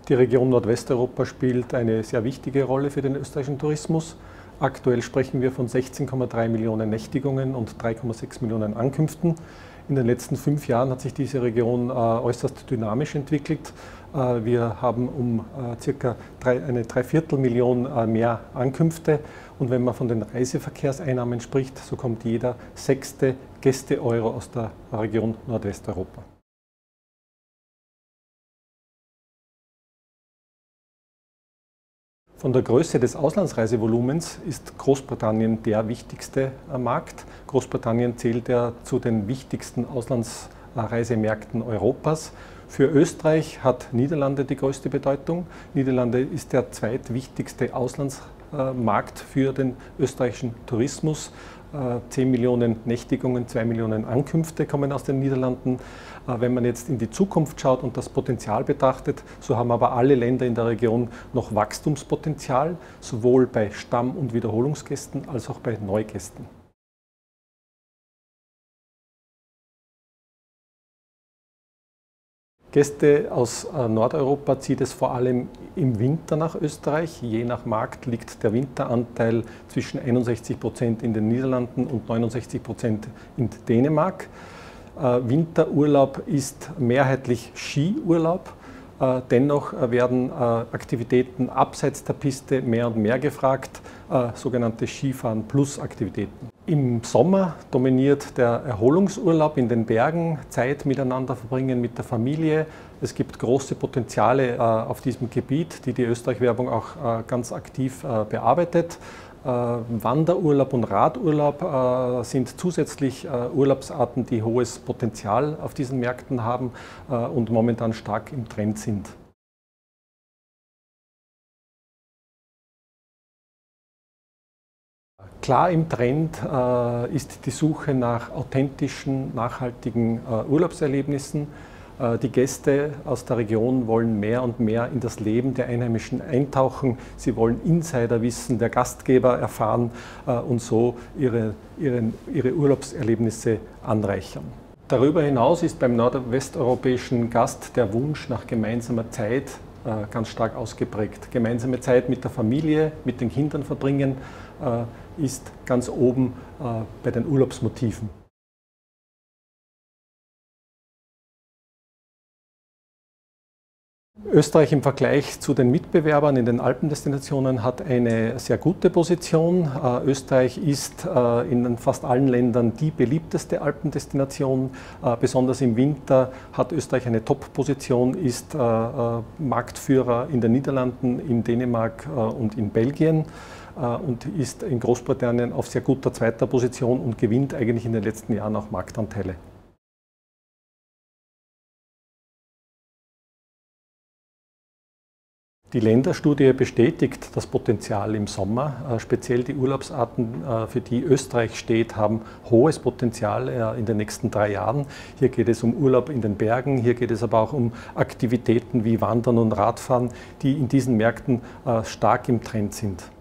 Die Region Nordwesteuropa spielt eine sehr wichtige Rolle für den österreichischen Tourismus. Aktuell sprechen wir von 16,3 Millionen Nächtigungen und 3,6 Millionen Ankünften. In den letzten 5 Jahren hat sich diese Region äußerst dynamisch entwickelt. Wir haben um circa eine Dreiviertelmillion mehr Ankünfte. Und wenn man von den Reiseverkehrseinnahmen spricht, so kommt jeder 6. Gäste-Euro aus der Region Nordwesteuropa. Von der Größe des Auslandsreisevolumens ist Großbritannien der wichtigste Markt. Großbritannien zählt ja zu den wichtigsten Auslandsreisemärkten Europas. Für Österreich hat Niederlande die größte Bedeutung. Niederlande ist der zweitwichtigste Auslandsmarkt für den österreichischen Tourismus. 10 Millionen Nächtigungen, 2 Millionen Ankünfte kommen aus den Niederlanden. Wenn man jetzt in die Zukunft schaut und das Potenzial betrachtet, so haben aber alle Länder in der Region noch Wachstumspotenzial, sowohl bei Stamm- und Wiederholungsgästen als auch bei Neugästen. Gäste aus Nordeuropa zieht es vor allem im Winter nach Österreich. Je nach Markt liegt der Winteranteil zwischen 61% in den Niederlanden und 69% in Dänemark. Winterurlaub ist mehrheitlich Skiurlaub. Dennoch werden Aktivitäten abseits der Piste mehr und mehr gefragt, sogenannte Skifahren plus Aktivitäten. Im Sommer dominiert der Erholungsurlaub in den Bergen, Zeit miteinander verbringen mit der Familie. Es gibt große Potenziale auf diesem Gebiet, die Österreich-Werbung auch ganz aktiv bearbeitet. Wanderurlaub und Radurlaub sind zusätzlich Urlaubsarten, die hohes Potenzial auf diesen Märkten haben und momentan stark im Trend sind. Klar im Trend ist die Suche nach authentischen, nachhaltigen Urlaubserlebnissen. Die Gäste aus der Region wollen mehr und mehr in das Leben der Einheimischen eintauchen. Sie wollen Insiderwissen der Gastgeber erfahren und so ihre Urlaubserlebnisse anreichern. Darüber hinaus ist beim nordwesteuropäischen Gast der Wunsch nach gemeinsamer Zeit ganz stark ausgeprägt. Gemeinsame Zeit mit der Familie, mit den Kindern verbringen, ist ganz oben bei den Urlaubsmotiven. Österreich im Vergleich zu den Mitbewerbern in den Alpendestinationen hat eine sehr gute Position. Österreich ist in fast allen Ländern die beliebteste Alpendestination. Besonders im Winter hat Österreich eine Top-Position, ist Marktführer in den Niederlanden, in Dänemark und in Belgien und ist in Großbritannien auf sehr guter zweiter Position und gewinnt eigentlich in den letzten Jahren auch Marktanteile. Die Länderstudie bestätigt das Potenzial im Sommer. Speziell die Urlaubsarten, für die Österreich steht, haben hohes Potenzial in den nächsten 3 Jahren. Hier geht es um Urlaub in den Bergen, hier geht es aber auch um Aktivitäten wie Wandern und Radfahren, die in diesen Märkten stark im Trend sind.